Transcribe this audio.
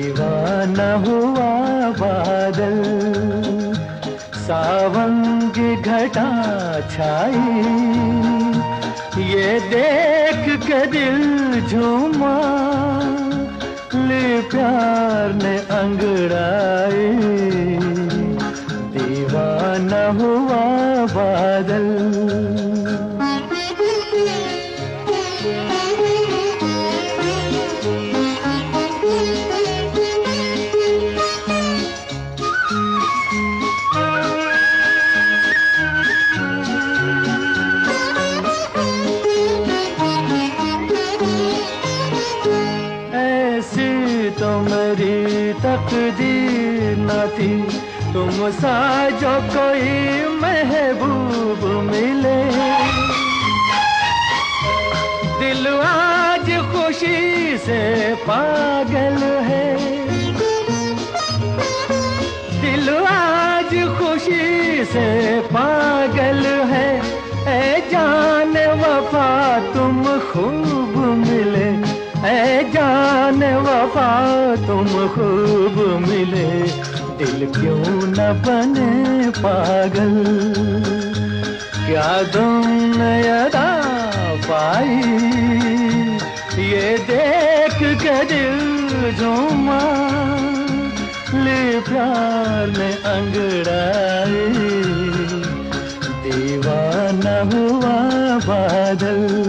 दीवाना हुआ बादल, सावन की घटा छाई, ये देख के दिल झूमा, ले प्यार ने अंगड़ाई, दीवाना हुआ बादल। तो मेरी तकदीर न थी, तुम सा जो कोई महबूब मिले। दिल आज खुशी से पागल है, दिल आज खुशी से पागल है। ऐ जान वफा तुम खूब मिले, ऐ जान वफा तुम खूब मिले, दिल क्यों न बने पागल। क्या तुमने अदा पाई, ये देख के दिल झूमा, ले प्यार ने अंगड़ाई, दीवाना हुआ बादल।